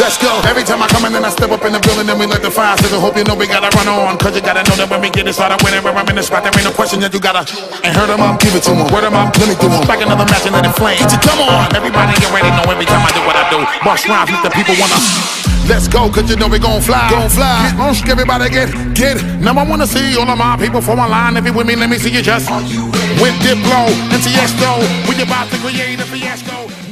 Let's go. Every time I come in and I step up in the building, then we let the fire sizzle. Hope you know we gotta run on, cause you gotta know that when we get it started, whenever I'm in the spot, there ain't no question that you gotta. And hurt 'em up, give it to 'em. Word 'em up, let me do 'em. Back another match and let it flame. Get you, come on. Everybody get ready, know every time I do what I do. Bust rhymes, make the people wanna. Let's go, cause you know we gon' fly. Gon' fly. Get on, everybody get. Now I wanna see all of my people form a line. If you with me, let me see you just. With Diplo and Tiesto, we about to create a fiasco.